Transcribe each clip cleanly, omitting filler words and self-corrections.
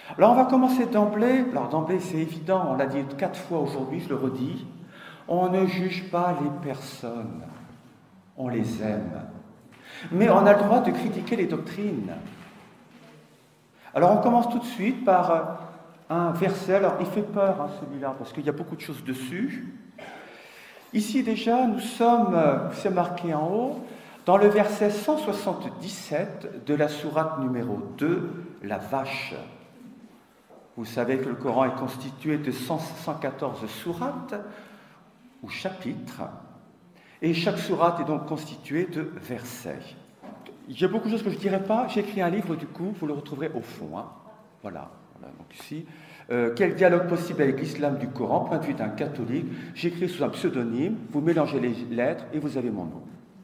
Alors on va commencer d'emblée. Alors d'emblée c'est évident, on l'a dit 4 fois aujourd'hui, je le redis. On ne juge pas les personnes, on les aime. Mais on a le droit de critiquer les doctrines. Alors on commence tout de suite par un verset. Alors il fait peur celui-là parce qu'il y a beaucoup de choses dessus. Ici déjà nous sommes, c'est marqué en haut, dans le verset 177 de la sourate numéro 2, la vache. Vous savez que le Coran est constitué de 114 sourates ou chapitres, et chaque sourate est donc constituée de versets. Il y a beaucoup de choses que je ne dirai pas. J'ai écrit un livre, du coup, vous le retrouverez au fond. Voilà, donc ici. Quel dialogue possible avec l'islam du Coran, point de vue d'un catholique. J'écris sous un pseudonyme, vous mélangez les lettres et vous avez mon nom.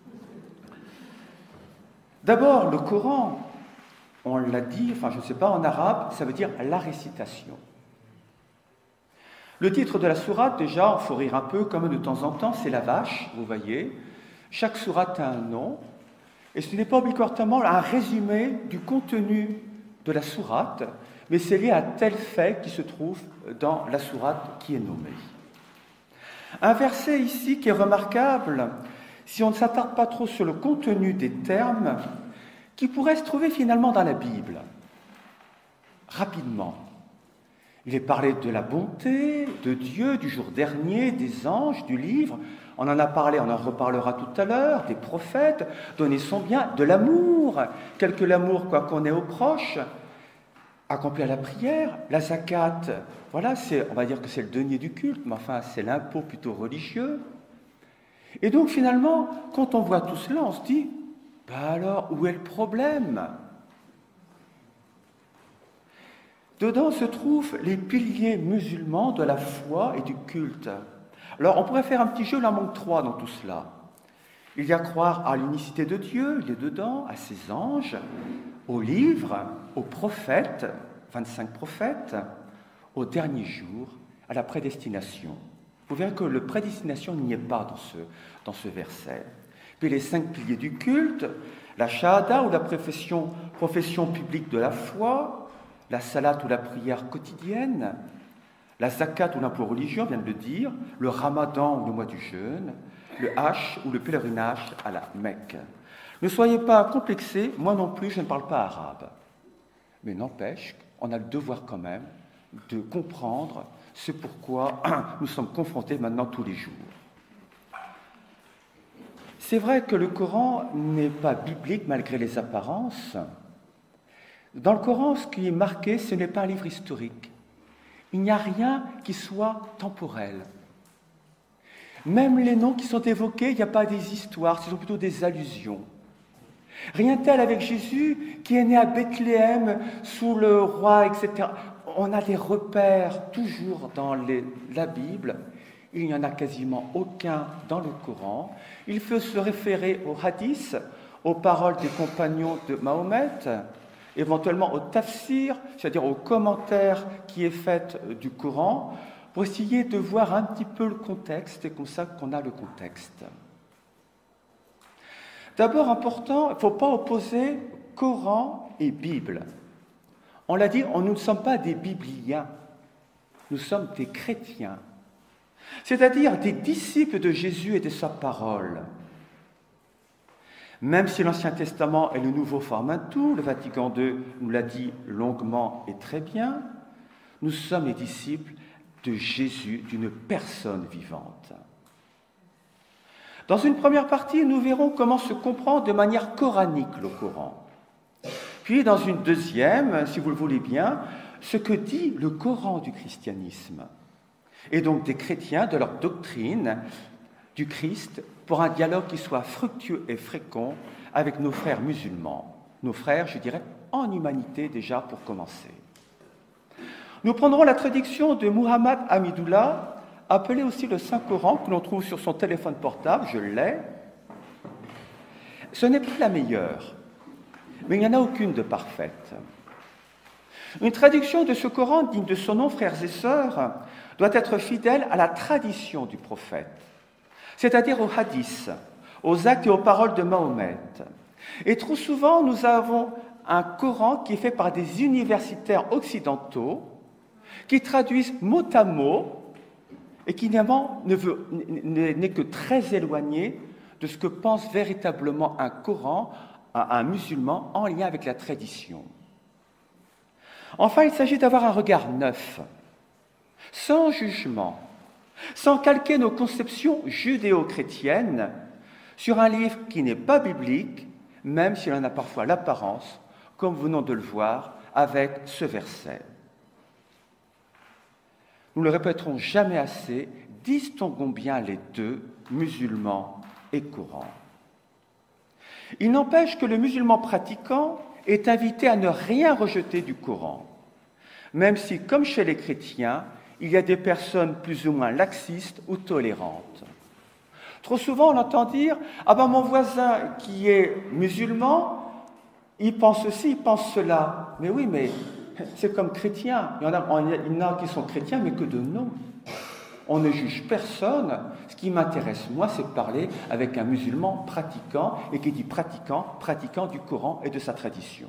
D'abord, le Coran, on l'a dit, enfin je ne sais pas, en arabe, ça veut dire la récitation. Le titre de la sourate, déjà, il faut rire un peu, comme de temps en temps, c'est la vache, vous voyez. Chaque sourate a un nom, et ce n'est pas obligatoirement un résumé du contenu de la sourate, mais c'est lié à tel fait qui se trouve dans la sourate qui est nommée. Un verset ici qui est remarquable, si on ne s'attarde pas trop sur le contenu des termes, qui pourrait se trouver finalement dans la Bible, rapidement. Il est parlé de la bonté, de Dieu, du jour dernier, des anges, du livre. On en a parlé, on en reparlera tout à l'heure, des prophètes, donner son bien, de l'amour. Quel que l'amour, quoi qu'on ait aux proches, accomplir la prière, la zakat. Voilà, on va dire que c'est le denier du culte, mais enfin, c'est l'impôt plutôt religieux. Et donc, finalement, quand on voit tout cela, on se dit, alors, où est le problème ? Dedans se trouvent les piliers musulmans de la foi et du culte. Alors, on pourrait faire un petit jeu, il en manque 3 dans tout cela. Il y a croire à l'unicité de Dieu, il est dedans, à ses anges, aux livres, aux prophètes, 25 prophètes, au dernier jour, à la prédestination. Vous verrez que la prédestination n'y est pas dans ce verset. Puis les 5 piliers du culte, la shahada ou la profession publique de la foi, la salat ou la prière quotidienne, la zakat ou l'impôt religieux, on vient de le dire, le ramadan ou le mois du jeûne, le hajj ou le pèlerinage à la Mecque. Ne soyez pas complexés, moi non plus je ne parle pas arabe. Mais n'empêche, on a le devoir quand même de comprendre ce pourquoi nous sommes confrontés maintenant tous les jours. C'est vrai que le Coran n'est pas biblique malgré les apparences. Dans le Coran, ce qui est marqué, ce n'est pas un livre historique. Il n'y a rien qui soit temporel. Même les noms qui sont évoqués, il n'y a pas des histoires, ce sont plutôt des allusions. Rien tel avec Jésus qui est né à Bethléem sous le roi, etc. On a des repères toujours dans la Bible. Il n'y en a quasiment aucun dans le Coran. Il faut se référer aux hadiths, aux paroles des compagnons de Mahomet, éventuellement au tafsir, c'est-à-dire au commentaire qui est fait du Coran, pour essayer de voir un petit peu le contexte, et comme ça qu'on a le contexte. D'abord, important, il ne faut pas opposer Coran et Bible. On l'a dit, nous ne sommes pas des bibliens, nous sommes des chrétiens, c'est-à-dire des disciples de Jésus et de sa parole. Même si l'Ancien Testament et le Nouveau forment un tout, le Vatican II nous l'a dit longuement et très bien, nous sommes les disciples de Jésus, d'une personne vivante. Dans une première partie, nous verrons comment se comprend de manière coranique le Coran. Puis dans une deuxième, si vous le voulez bien, ce que dit le Coran du christianisme, et donc des chrétiens, de leur doctrine du Christ, pour un dialogue qui soit fructueux et fécond avec nos frères musulmans. Nos frères, je dirais, en humanité déjà pour commencer. Nous prendrons la traduction de Muhammad Hamidullah, appelé aussi le Saint-Coran, que l'on trouve sur son téléphone portable, je l'ai. Ce n'est pas la meilleure, mais il n'y en a aucune de parfaite. Une traduction de ce Coran digne de son nom, frères et sœurs, doit être fidèle à la tradition du prophète, c'est-à-dire aux hadiths, aux actes et aux paroles de Mahomet. Et trop souvent, nous avons un Coran qui est fait par des universitaires occidentaux qui traduisent mot à mot et qui n'est que très éloigné de ce que pense véritablement un Coran, un musulman, en lien avec la tradition. Enfin, il s'agit d'avoir un regard neuf, sans jugement, sans calquer nos conceptions judéo-chrétiennes sur un livre qui n'est pas biblique, même s'il en a parfois l'apparence, comme venons de le voir avec ce verset. Nous ne le répéterons jamais assez, distinguons bien les deux, musulmans et Coran. Il n'empêche que le musulman pratiquant est invité à ne rien rejeter du Coran, même si, comme chez les chrétiens, il y a des personnes plus ou moins laxistes ou tolérantes. Trop souvent, on entend dire « Ah ben mon voisin qui est musulman, il pense ceci, il pense cela. » Mais oui, mais c'est comme chrétien. Il y en a qui sont chrétiens, mais que de nom. On ne juge personne. Ce qui m'intéresse, moi, c'est de parler avec un musulman pratiquant, et qui dit pratiquant du Coran et de sa tradition.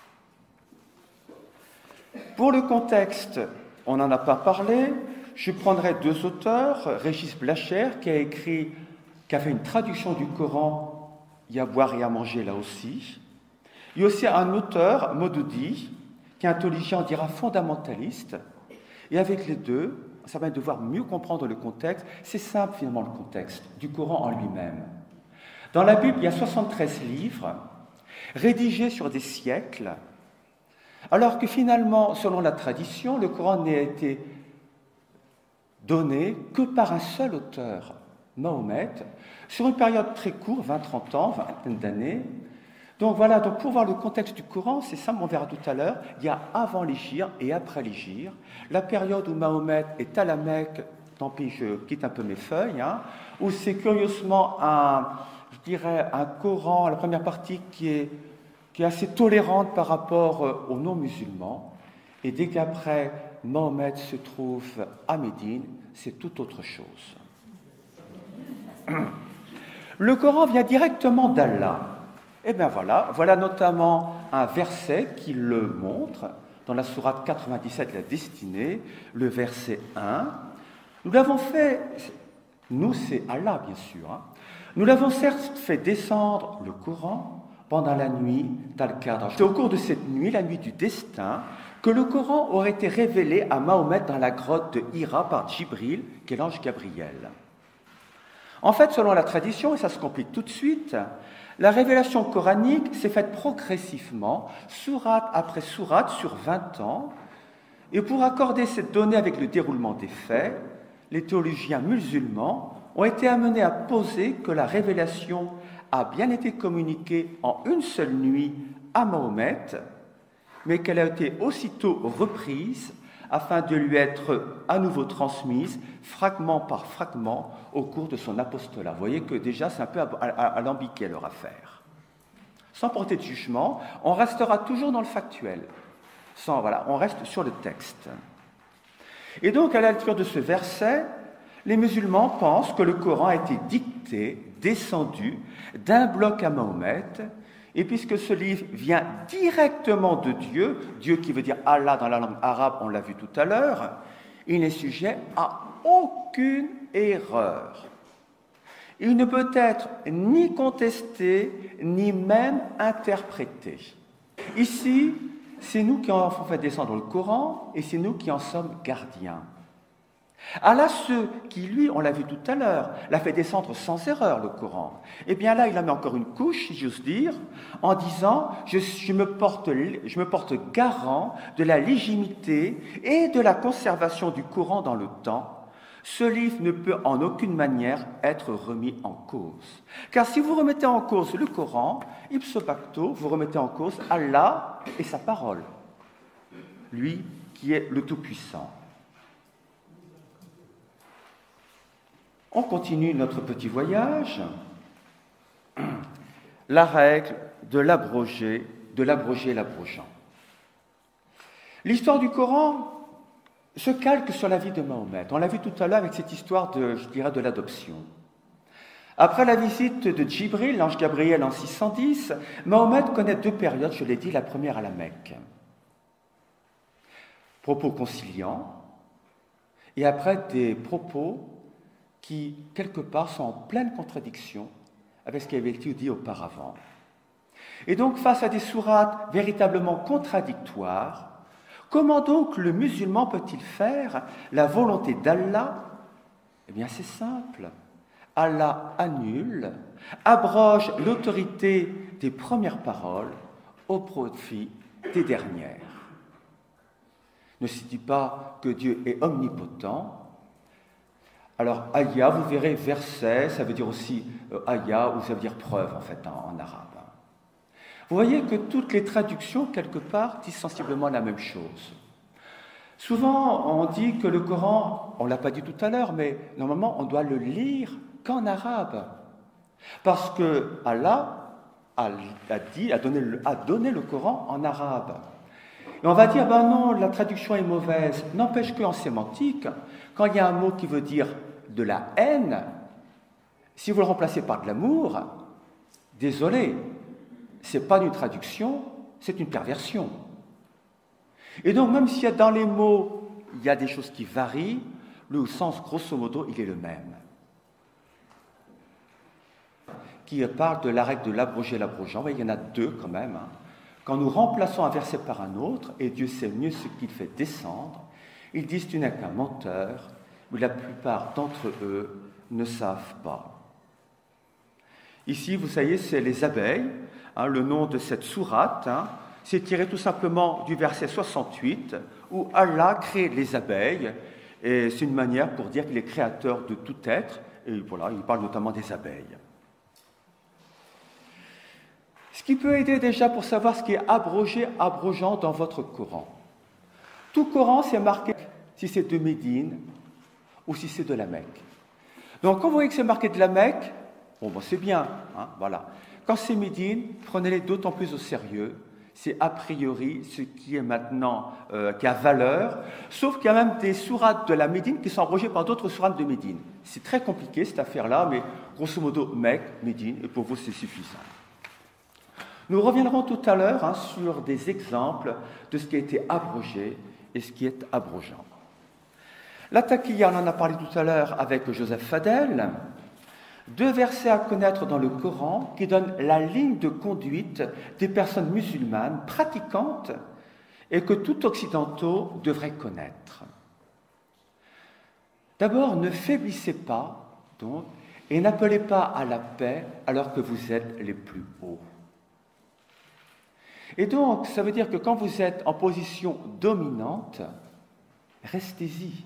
Pour le contexte, on n'en a pas parlé. Je prendrai deux auteurs, Régis Blacher, qui a fait une traduction du Coran, il y a à boire et à manger là aussi. Il y a aussi un auteur, Maudoudi, qui est un théologien, on dira, fondamentaliste. Et avec les deux, ça va devoir mieux comprendre le contexte. C'est simple finalement le contexte du Coran en lui-même. Dans la Bible, il y a 73 livres, rédigés sur des siècles, alors que finalement, selon la tradition, le Coran n'a été donné que par un seul auteur, Mahomet, sur une période très courte, 20-30 ans, vingtaine d'années. Donc voilà, pour voir le contexte du Coran, c'est ça, on verra tout à l'heure, il y a avant l'Hégire et après l'Hégire, la période où Mahomet est à la Mecque, tant pis, je quitte un peu mes feuilles, où c'est curieusement un Coran, la première partie qui est assez tolérante par rapport aux non-musulmans, et dès qu'après Mahomet se trouve à Médine, c'est tout autre chose. Le Coran vient directement d'Allah. Eh bien voilà notamment un verset qui le montre, dans la sourate 97, la destinée, le verset 1. Nous l'avons fait, nous c'est Allah bien sûr, nous l'avons certes fait descendre le Coran pendant la nuit d'Al-Qadr. C'est au cours de cette nuit, la nuit du destin, que le Coran aurait été révélé à Mahomet dans la grotte de Hira par Djibril, qui est l'ange Gabriel. En fait, selon la tradition, et ça se complique tout de suite, la révélation coranique s'est faite progressivement, sourate après sourate, sur 20 ans, et pour accorder cette donnée avec le déroulement des faits, les théologiens musulmans ont été amenés à poser que la révélation a bien été communiquée en une seule nuit à Mahomet, mais qu'elle a été aussitôt reprise afin de lui être à nouveau transmise, fragment par fragment, au cours de son apostolat. Vous voyez que déjà, c'est un peu alambiqué leur affaire. Sans porter de jugement, on restera toujours dans le factuel. On reste sur le texte. Et donc, à la lecture de ce verset, les musulmans pensent que le Coran a été dicté, descendu, d'un bloc à Mahomet, et puisque ce livre vient directement de Dieu, Dieu qui veut dire Allah dans la langue arabe, on l'a vu tout à l'heure, il n'est sujet à aucune erreur. Il ne peut être ni contesté, ni même interprété. Ici, c'est nous qui avons fait descendre le Coran, et c'est nous qui en sommes gardiens. Allah, ceux qui, lui, on l'a vu tout à l'heure, l'a fait descendre sans erreur, le Coran. Eh bien là, il en met encore une couche, si j'ose dire, en disant je me porte garant de la légitimité et de la conservation du Coran dans le temps. Ce livre ne peut en aucune manière être remis en cause. Car si vous remettez en cause le Coran, ipso facto, vous remettez en cause Allah et sa parole. Lui qui est le Tout-Puissant. On continue notre petit voyage. La règle de l'abroger l'abrogeant. L'histoire du Coran se calque sur la vie de Mahomet. On l'a vu tout à l'heure avec cette histoire de l'adoption. Après la visite de Djibril, l'ange Gabriel en 610, Mahomet connaît deux périodes, je l'ai dit, la première à la Mecque. Propos conciliants, et après des propos qui, quelque part, sont en pleine contradiction avec ce qui avait été dit auparavant. Et donc, face à des sourates véritablement contradictoires, comment donc le musulman peut-il faire la volonté d'Allah? Eh bien, c'est simple. Allah annule, abroge l'autorité des premières paroles au profit des dernières. Ne se dit pas que Dieu est omnipotent. Alors, ayah, vous verrez, verset, ça veut dire aussi ayah, ou ça veut dire preuve, en fait, en arabe. Vous voyez que toutes les traductions, quelque part, disent sensiblement la même chose. Souvent, on dit que le Coran, on ne l'a pas dit tout à l'heure, mais normalement, on doit le lire qu'en arabe. Parce que Allah a donné le Coran en arabe. Et on va dire, ben non, la traduction est mauvaise. N'empêche qu'en sémantique, quand il y a un mot qui veut dire de la haine, si vous le remplacez par de l'amour, désolé, ce n'est pas une traduction, c'est une perversion. Et donc, même s'il y a dans les mots, il y a des choses qui varient, le sens, grosso modo, il est le même. Qui parle de la règle de l'abroger et l'abrogeant. Il y en a deux quand même. Quand nous remplaçons un verset par un autre, et Dieu sait mieux ce qu'il fait descendre, ils disent tu n'es qu'un menteur, mais la plupart d'entre eux ne savent pas. Ici, vous savez, c'est les abeilles. Le nom de cette sourate, c'est tiré tout simplement du verset 68, où Allah crée les abeilles, et c'est une manière pour dire qu'il est créateur de tout être, et voilà, il parle notamment des abeilles. Ce qui peut aider déjà pour savoir ce qui est abrogé, abrogeant dans votre Coran. Tout Coran, c'est marqué si c'est de Médine ou si c'est de la Mecque. Donc, quand vous voyez que c'est marqué de la Mecque, bon, c'est bien, voilà. Quand c'est Médine, prenez-les d'autant plus au sérieux. C'est a priori ce qui est maintenant, qui a valeur, sauf qu'il y a même des sourates de la Médine qui sont abrogées par d'autres sourates de Médine. C'est très compliqué cette affaire-là, mais grosso modo, Mecque, Médine, et pour vous c'est suffisant. Nous reviendrons tout à l'heure sur des exemples de ce qui a été abrogé et ce qui est abrogeant. La taqiyya, on en a parlé tout à l'heure avec Joseph Fadel. Deux versets à connaître dans le Coran qui donnent la ligne de conduite des personnes musulmanes pratiquantes et que tout occidentaux devraient connaître. D'abord, ne faiblissez pas, donc, et n'appelez pas à la paix alors que vous êtes les plus hauts. Et donc, ça veut dire que quand vous êtes en position dominante, restez-y.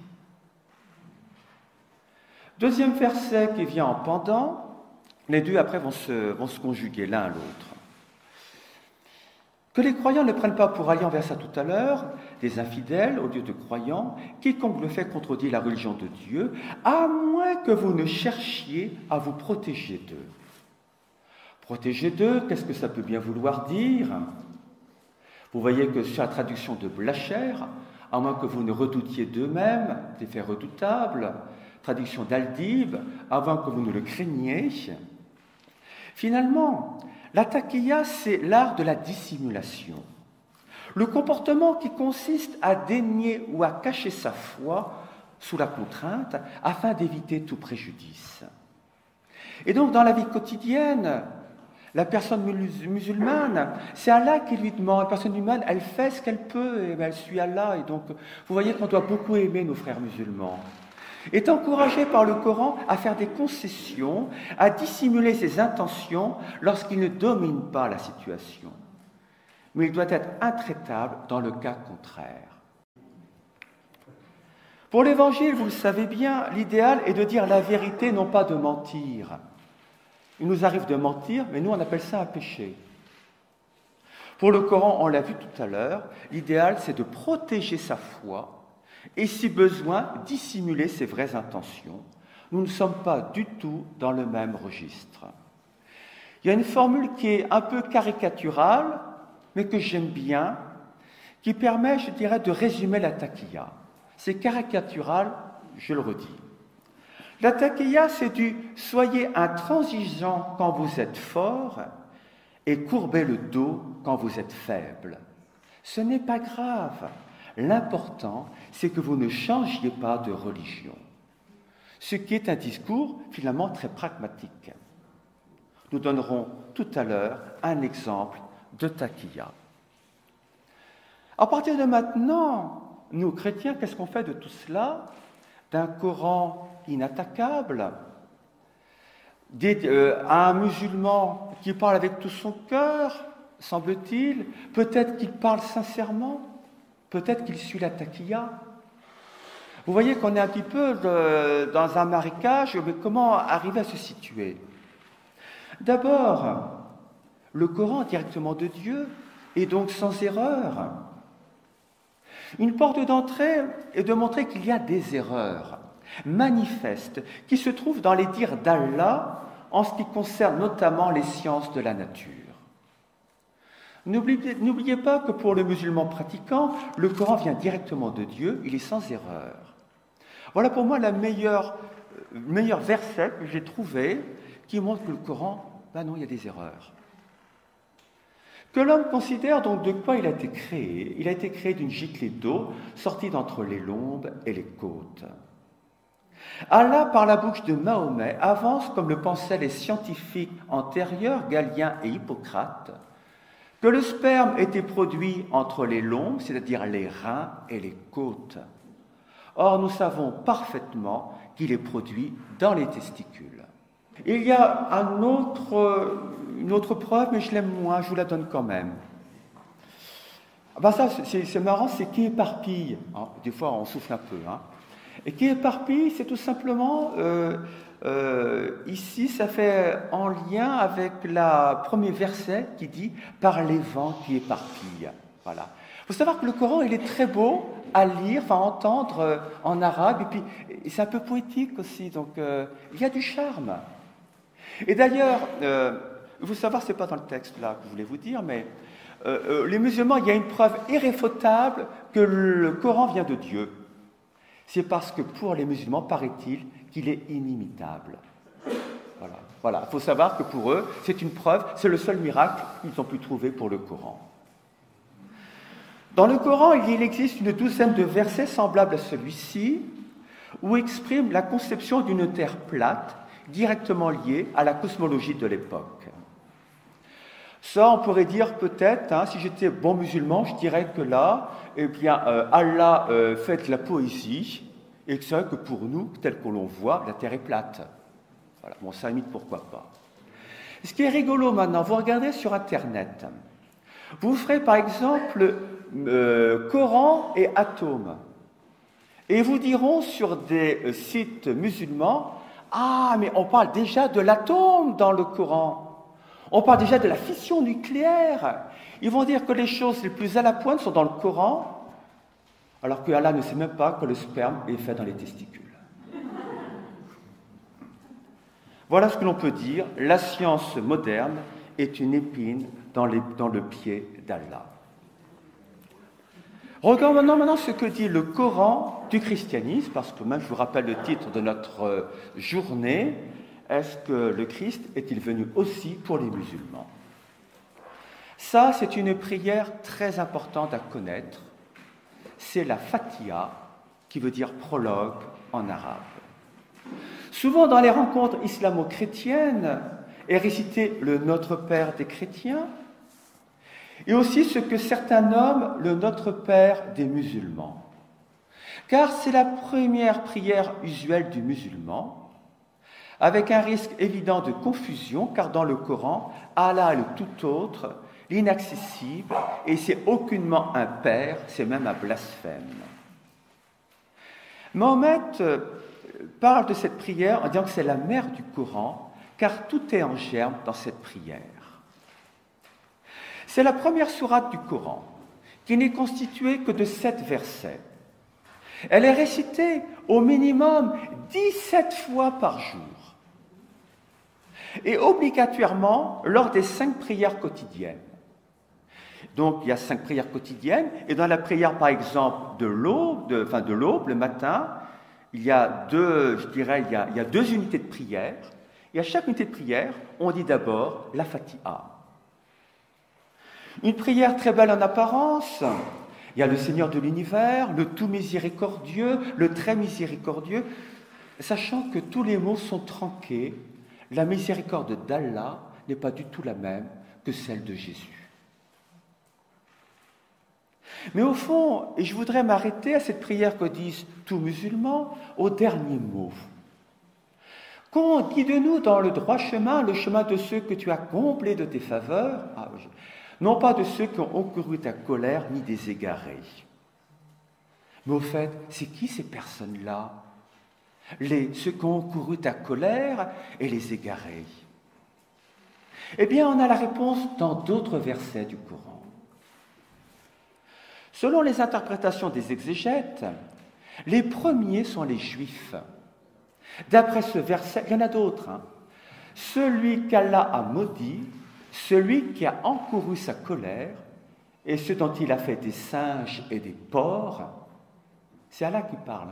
Deuxième verset qui vient en pendant, les deux après vont se conjuguer l'un à l'autre. Que les croyants ne prennent pas pour alliés envers ça tout à l'heure, des infidèles au lieu de croyants, quiconque le fait contredit la religion de Dieu, à moins que vous ne cherchiez à vous protéger d'eux. Protéger d'eux, qu'est-ce que ça peut bien vouloir dire ? Vous voyez que sur la traduction de Blacher, à moins que vous ne redoutiez d'eux-mêmes des faits redoutables, traduction d'Aldib, avant que vous ne le craigniez. Finalement, la taqiyya, c'est l'art de la dissimulation. Le comportement qui consiste à dénier ou à cacher sa foi sous la contrainte afin d'éviter tout préjudice. Et donc, dans la vie quotidienne, la personne musulmane, c'est Allah qui lui demande. La personne humaine, elle fait ce qu'elle peut et elle suit Allah. Et donc, vous voyez qu'on doit beaucoup aimer nos frères musulmans. Est encouragé par le Coran à faire des concessions, à dissimuler ses intentions lorsqu'il ne domine pas la situation. Mais il doit être intraitable dans le cas contraire. Pour l'Évangile, vous le savez bien, l'idéal est de dire la vérité, non pas de mentir. Il nous arrive de mentir, mais nous on appelle ça un péché. Pour le Coran, on l'a vu tout à l'heure, l'idéal c'est de protéger sa foi et si besoin, dissimuler ses vraies intentions. Nous ne sommes pas du tout dans le même registre. Il y a une formule qui est un peu caricaturale, mais que j'aime bien, qui permet, je dirais, de résumer la taqiyya. C'est caricatural, je le redis. La taqiyya, c'est du « soyez intransigeant quand vous êtes fort et courbez le dos quand vous êtes faible ». Ce n'est pas grave. L'important, c'est que vous ne changiez pas de religion. Ce qui est un discours finalement très pragmatique. Nous donnerons tout à l'heure un exemple de taqiyya. À partir de maintenant, nous chrétiens, qu'est-ce qu'on fait de tout cela? D'un Coran inattaquable, à un musulman qui parle avec tout son cœur, semble-t-il, peut-être qu'il parle sincèrement, peut-être qu'il suit la taqiyya. Vous voyez qu'on est un petit peu dans un marécage, mais comment arriver à se situer? D'abord, le Coran directement de Dieu est donc sans erreur. Une porte d'entrée est de montrer qu'il y a des erreurs manifestes qui se trouvent dans les dires d'Allah en ce qui concerne notamment les sciences de la nature. N'oubliez pas que pour le musulman pratiquant, le Coran vient directement de Dieu, il est sans erreur. Voilà pour moi le meilleur verset que j'ai trouvé qui montre que le Coran, ben non, il y a des erreurs. Que l'homme considère donc de quoi il a été créé. Il a été créé d'une giclée d'eau sortie d'entre les lombes et les côtes. Allah, par la bouche de Mahomet, avance, comme le pensaient les scientifiques antérieurs, Galien et Hippocrate, que le sperme était produit entre les lombes, c'est-à-dire les reins et les côtes. Or, nous savons parfaitement qu'il est produit dans les testicules. Il y a une autre preuve, mais je l'aime moins, je vous la donne quand même. Ben ça, c'est marrant, c'est qui éparpille. Hein, des fois, on souffle un peu. Hein. Et qui éparpille, c'est tout simplement, ici, ça fait en lien avec le premier verset qui dit « par les vents qui éparpillent ». Voilà. Il faut savoir que le Coran, il est très beau à lire, enfin à entendre en arabe, et puis c'est un peu poétique aussi, donc il y a du charme. Et d'ailleurs, il faut savoir, ce n'est pas dans le texte là que je voulais vous dire, mais les musulmans, il y a une preuve irréfutable que le Coran vient de Dieu. C'est parce que pour les musulmans, paraît-il, qu'il est inimitable. Voilà. Il faut savoir que pour eux, c'est une preuve, c'est le seul miracle qu'ils ont pu trouver pour le Coran. Dans le Coran, il existe une douzaine de versets semblables à celui-ci, où exprime la conception d'une terre plate, directement liée à la cosmologie de l'époque. Ça, on pourrait dire peut-être, hein, si j'étais bon musulman, je dirais que là, eh bien, Allah fait de la poésie, et que c'est vrai que pour nous, tel que l'on voit, la terre est plate. Voilà, bon, ça limite, pourquoi pas. Ce qui est rigolo maintenant, vous regardez sur Internet, vous ferez par exemple Coran et atomes, et vous diront sur des sites musulmans, ah, mais on parle déjà de l'atome dans le Coran. On parle déjà de la fission nucléaire. Ils vont dire que les choses les plus à la pointe sont dans le Coran, alors que Allah ne sait même pas que le sperme est fait dans les testicules. Voilà ce que l'on peut dire. La science moderne est une épine dans le pied d'Allah. Regardons maintenant ce que dit le Coran du christianisme, parce que même je vous rappelle le titre de notre journée, est-ce que le Christ est-il venu aussi pour les musulmans? Ça, c'est une prière très importante à connaître. C'est la Fatiha, qui veut dire prologue en arabe. Souvent, dans les rencontres islamo-chrétiennes, est récité le Notre Père des chrétiens, et aussi ce que certains nomment le Notre Père des musulmans. Car c'est la première prière usuelle du musulman, avec un risque évident de confusion, car dans le Coran, Allah est le tout autre, l'inaccessible, et c'est aucunement un père, c'est même un blasphème. Mahomet parle de cette prière en disant que c'est la mère du Coran, car tout est en germe dans cette prière. C'est la première sourate du Coran, qui n'est constituée que de 7 versets. Elle est récitée au minimum 17 fois par jour, et obligatoirement lors des 5 prières quotidiennes. Donc il y a 5 prières quotidiennes, et dans la prière par exemple de l'aube, le matin, il y a deux, je dirais, il y a deux unités de prière. Et à chaque unité de prière, on dit d'abord la Fatiha. Une prière très belle en apparence. Il y a le Seigneur de l'univers, le tout miséricordieux, le très miséricordieux, sachant que tous les mots sont tronqués. La miséricorde d'Allah n'est pas du tout la même que celle de Jésus. Mais au fond, et je voudrais m'arrêter à cette prière que disent tous musulmans, au dernier mot. Guide-nous dans le droit chemin, le chemin de ceux que tu as comblés de tes faveurs, non pas de ceux qui ont encouru ta colère, ni des égarés. Mais au fait, c'est qui ces personnes-là? Ceux qui ont encouru ta colère et les égarés. Eh bien, on a la réponse dans d'autres versets du Coran. Selon les interprétations des exégètes, les premiers sont les Juifs. D'après ce verset, il y en a d'autres. Celui qu'Allah a maudit, celui qui a encouru sa colère, et ce dont il a fait des singes et des porcs, c'est Allah qui parle.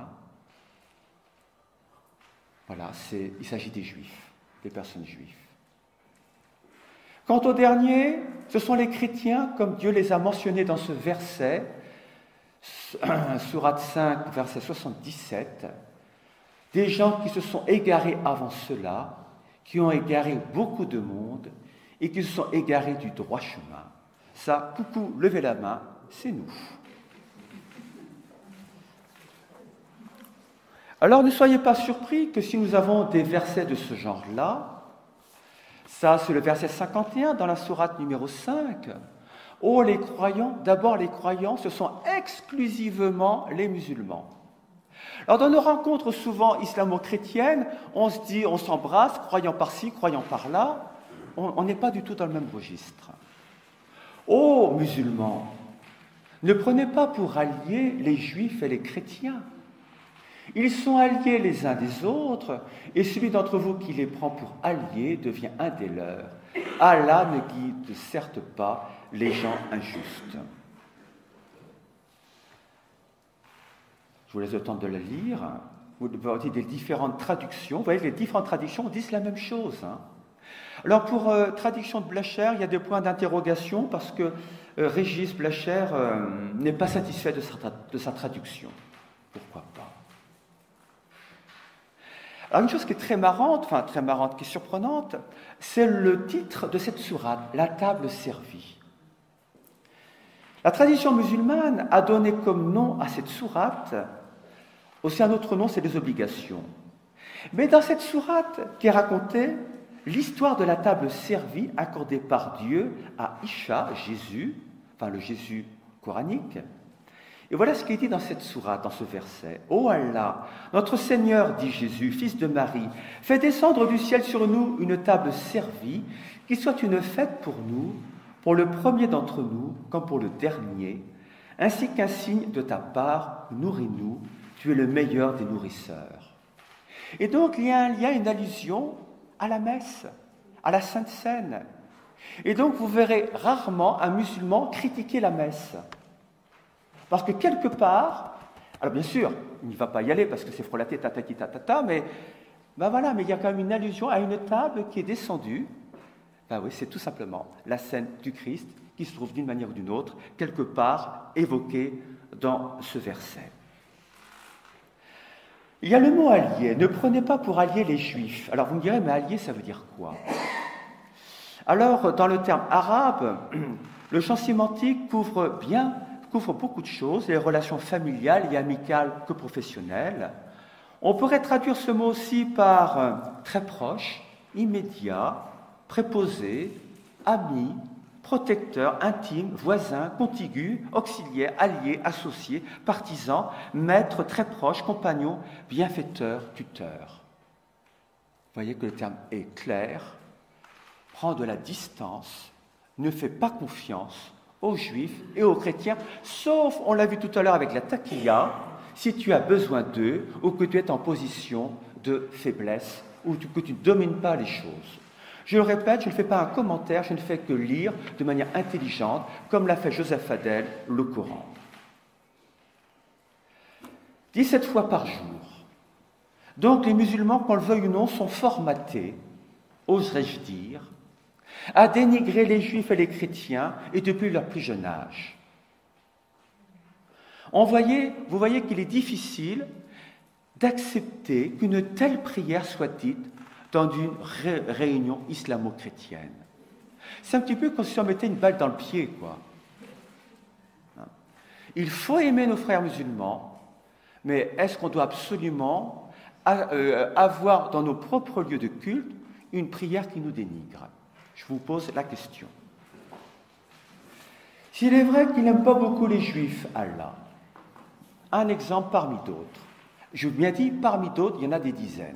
Voilà, il s'agit des Juifs, des personnes juives. Quant aux derniers, ce sont les chrétiens, comme Dieu les a mentionnés dans ce verset, Sourate 5, verset 77, des gens qui se sont égarés avant cela, qui ont égaré beaucoup de monde et qui se sont égarés du droit chemin. Ça, coucou, levez la main, c'est nous. Alors ne soyez pas surpris que si nous avons des versets de ce genre-là, ça c'est le verset 51 dans la sourate numéro 5, oh les croyants, d'abord les croyants, ce sont exclusivement les musulmans. Alors dans nos rencontres souvent islamo-chrétiennes, on se dit, on s'embrasse, croyant par-ci, croyant par-là, on n'est pas du tout dans le même registre. Oh musulmans, ne prenez pas pour alliés les juifs et les chrétiens. Ils sont alliés les uns des autres, et celui d'entre vous qui les prend pour alliés devient un des leurs. Allah ne guide certes pas les gens injustes. Je vous laisse le temps de la lire. Vous voyez des différentes traductions. Vous voyez, les différentes traductions disent la même chose. Alors, pour traduction de Blacher, il y a des points d'interrogation parce que Régis Blacher n'est pas satisfait de sa traduction. Pourquoi pas? Alors, une chose qui est très marrante, qui est surprenante, c'est le titre de cette sourate, la table servie. La tradition musulmane a donné comme nom à cette sourate, aussi un autre nom, c'est les obligations. Mais dans cette sourate qui est racontée, l'histoire de la table servie accordée par Dieu à Isha, Jésus, le Jésus coranique. Et voilà ce qui est dit dans cette sourate, dans ce verset. « Ô Allah, notre Seigneur, dit Jésus, fils de Marie, fais descendre du ciel sur nous une table servie, qui soit une fête pour nous, pour le premier d'entre nous, comme pour le dernier, ainsi qu'un signe de ta part, nourris-nous, tu es le meilleur des nourrisseurs. » Et donc, il y a un lien, une allusion à la messe, à la Sainte Seine. Et donc, vous verrez rarement un musulman critiquer la messe. Parce que quelque part, alors bien sûr, il ne va pas y aller parce que c'est frelaté, tatati, tatata, mais voilà, mais il y a quand même une allusion à une table qui est descendue. Oui, c'est tout simplement la scène du Christ qui se trouve d'une manière ou d'une autre, quelque part évoquée dans ce verset. Il y a le mot allié. Ne prenez pas pour alliés les Juifs. Alors vous me direz, mais allié, ça veut dire quoi? Alors, dans le terme arabe, le champ sémantique couvre beaucoup de choses, les relations familiales et amicales que professionnelles. On pourrait traduire ce mot aussi par très proche, immédiat, préposé, ami, protecteur, intime, voisin, contigu, auxiliaire, allié, associé, partisan, maître, très proche, compagnon, bienfaiteur, tuteur. Vous voyez que le terme est clair, prend de la distance, ne fait pas confiance aux juifs et aux chrétiens, sauf, on l'a vu tout à l'heure avec la taquilla, si tu as besoin d'eux ou que tu es en position de faiblesse ou que tu ne domines pas les choses. Je le répète, je ne fais pas un commentaire, je ne fais que lire de manière intelligente, comme l'a fait Joseph Fadel, le Coran. 17 fois par jour, Donc les musulmans, qu'on le veuille ou non, sont formatés, oserais-je dire, à dénigrer les juifs et les chrétiens, et depuis leur plus jeune âge. Vous voyez qu'il est difficile d'accepter qu'une telle prière soit dite dans une réunion islamo-chrétienne. C'est un petit peu comme si on mettait une balle dans le pied, quoi. Il faut aimer nos frères musulmans, mais est-ce qu'on doit absolument avoir dans nos propres lieux de culte une prière qui nous dénigre? Je vous pose la question. S'il est vrai qu'il n'aime pas beaucoup les juifs, Allah, un exemple parmi d'autres. Je vous ai bien dit, parmi d'autres, il y en a des dizaines.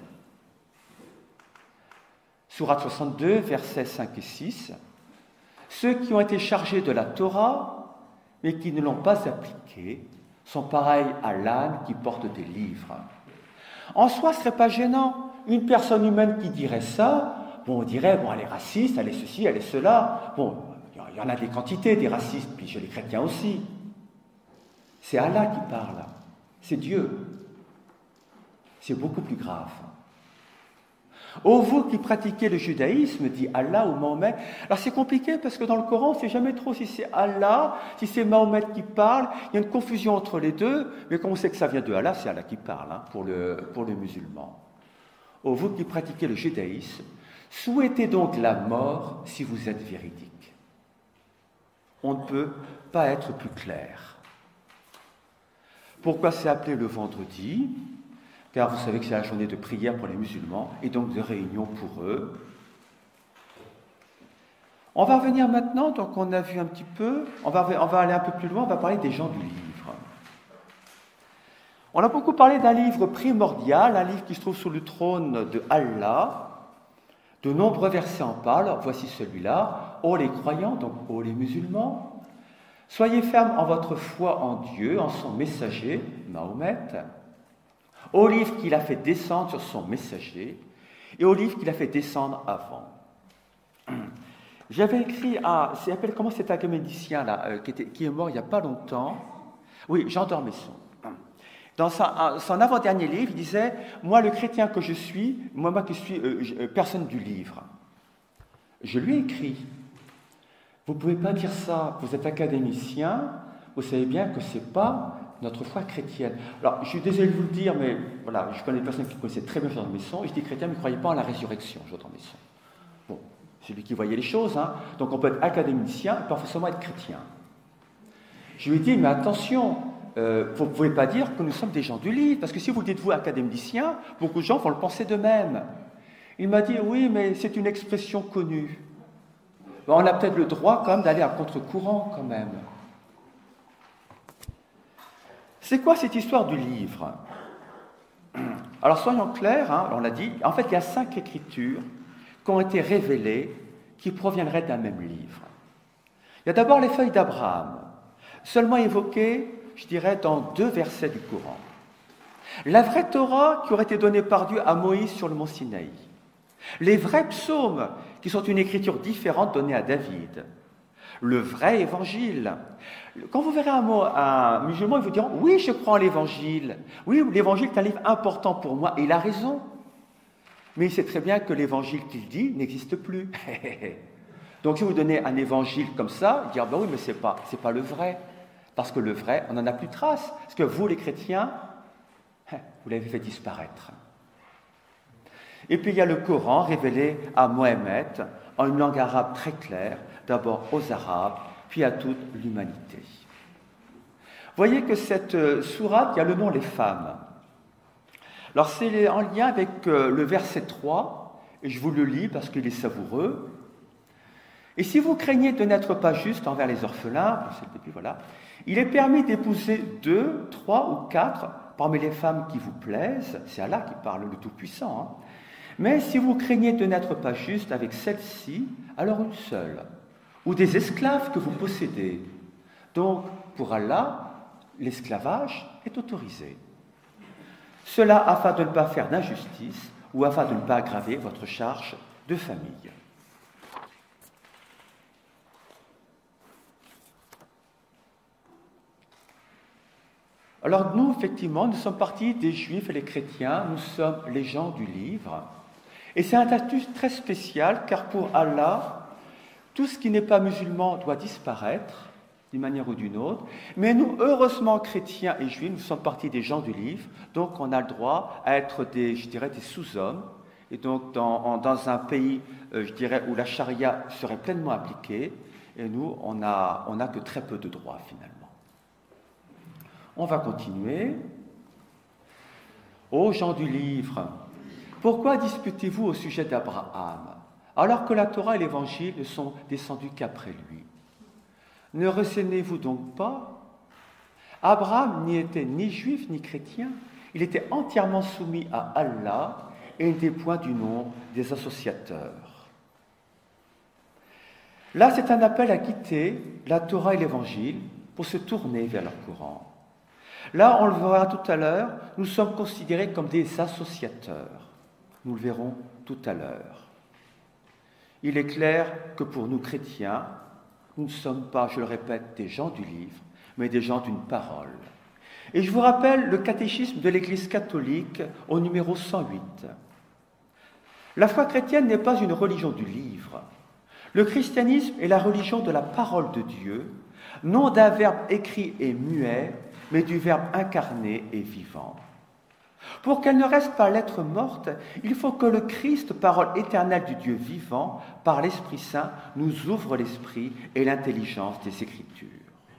Sourate 62, versets 5 et 6. Ceux qui ont été chargés de la Torah, mais qui ne l'ont pas appliquée, sont pareils à l'âne qui porte des livres. En soi, ce ne serait pas gênant. Une personne humaine qui dirait ça, bon, on dirait, bon, elle est raciste, elle est ceci, elle est cela. Bon, il y en a des quantités, des racistes, puis chez les chrétiens aussi. C'est Allah qui parle, c'est Dieu. C'est beaucoup plus grave. Ô vous qui pratiquez le judaïsme, dit Allah ou Mahomet. Alors c'est compliqué parce que dans le Coran, on ne sait jamais trop si c'est Allah, si c'est Mahomet qui parle. Il y a une confusion entre les deux, mais comme on sait que ça vient de Allah, c'est Allah qui parle pour le musulman. Ô vous qui pratiquez le judaïsme, souhaitez donc la mort si vous êtes véridique. On ne peut pas être plus clair. Pourquoi c'est appelé le vendredi? Car vous savez que c'est la journée de prière pour les musulmans et donc de réunion pour eux. On va revenir maintenant, donc on a vu un petit peu, on va aller un peu plus loin, on va parler des gens du livre. On a beaucoup parlé d'un livre primordial, un livre qui se trouve sous le trône de Allah. De nombreux versets en parlent, voici celui-là. Ô les croyants, donc ô les musulmans, soyez fermes en votre foi en Dieu, en son messager, Mahomet, au livre qu'il a fait descendre sur son messager et au livre qu'il a fait descendre avant. J'avais écrit comment cet académicien là, qui est mort il n'y a pas longtemps. Oui, Jean d'Ormesson. Dans son avant-dernier livre, il disait « Moi, le chrétien que je suis, moi qui suis personne du livre. » Je lui ai écrit « Vous ne pouvez pas dire ça, vous êtes académicien, vous savez bien que ce n'est pas notre foi chrétienne. » Alors, je suis désolé de vous le dire, mais voilà, je connais des personnes qui connaissaient très bien Jean d'Ormesson, et je dis chrétien, mais ne croyez pas en la résurrection, Jean d'Ormesson. Bon, c'est lui qui voyait les choses, hein. Donc on peut être académicien et pas forcément être chrétien. Je lui ai dit « Mais attention !» vous ne pouvez pas dire que nous sommes des gens du livre, parce que si vous dites vous académicien, beaucoup de gens vont le penser d'eux-mêmes. Il m'a dit oui, mais c'est une expression connue. On a peut-être le droit quand même d'aller à contre-courant quand même. C'est quoi cette histoire du livre? Alors soyons clairs, hein, on l'a dit, en fait il y a 5 écritures qui ont été révélées qui proviendraient d'un même livre. Il y a d'abord les feuilles d'Abraham, seulement évoquées, je dirais, dans 2 versets du Coran. La vraie Torah qui aurait été donnée par Dieu à Moïse sur le mont Sinaï. Les vrais psaumes, qui sont une écriture différente donnée à David. Le vrai évangile. Quand vous verrez un musulman, il vous dira « Oui, je crois en l'évangile. Oui, l'évangile est un livre important pour moi. » Et il a raison. Mais il sait très bien que l'évangile qu'il dit n'existe plus. Donc si vous donnez un évangile comme ça, il dira « Ben oui, mais c'est pas le vrai. » Parce que le vrai, on n'en a plus de trace. Parce que vous, les chrétiens, vous l'avez fait disparaître. Et puis il y a le Coran révélé à Mohammed en une langue arabe très claire, d'abord aux Arabes, puis à toute l'humanité. Vous voyez que cette sourate, il y a le nom les femmes. Alors c'est en lien avec le verset 3, et je vous le lis parce qu'il est savoureux. Et si vous craignez de n'être pas juste envers les orphelins, c'est le début, voilà, il est permis d'épouser 2, 3 ou 4 parmi les femmes qui vous plaisent, c'est Allah qui parle, le Tout-Puissant, hein. Mais si vous craignez de n'être pas juste avec celle-ci, alors une seule, ou des esclaves que vous possédez. Donc, pour Allah, l'esclavage est autorisé. Cela afin de ne pas faire d'injustice ou afin de ne pas aggraver votre charge de famille. Alors nous, effectivement, nous sommes partis des Juifs et les chrétiens, nous sommes les gens du livre. Et c'est un statut très spécial, car pour Allah, tout ce qui n'est pas musulman doit disparaître, d'une manière ou d'une autre. Mais nous, heureusement, chrétiens et juifs, nous sommes partis des gens du livre, donc on a le droit à être des sous-hommes. Et donc dans un pays, où la charia serait pleinement appliquée, et nous, on n'a que très peu de droits, finalement. On va continuer. Ô gens du livre, pourquoi disputez-vous au sujet d'Abraham, alors que la Torah et l'Évangile ne sont descendus qu'après lui? Ne ressaignez-vous donc pas? Abraham n'était ni juif ni chrétien, il était entièrement soumis à Allah et n'était point du nombre des associateurs. Là, c'est un appel à quitter la Torah et l'Évangile pour se tourner vers leur Coran. Là, on le verra tout à l'heure, nous sommes considérés comme des associateurs. Nous le verrons tout à l'heure. Il est clair que pour nous chrétiens, nous ne sommes pas, je le répète, des gens du livre, mais des gens d'une parole. Et je vous rappelle le catéchisme de l'Église catholique au numéro 108. La foi chrétienne n'est pas une religion du livre. Le christianisme est la religion de la parole de Dieu, non d'un verbe écrit et muet, mais du verbe incarné et vivant. Pour qu'elle ne reste pas lettre morte, il faut que le Christ, parole éternelle du Dieu vivant, par l'Esprit Saint, nous ouvre l'esprit et l'intelligence des Écritures.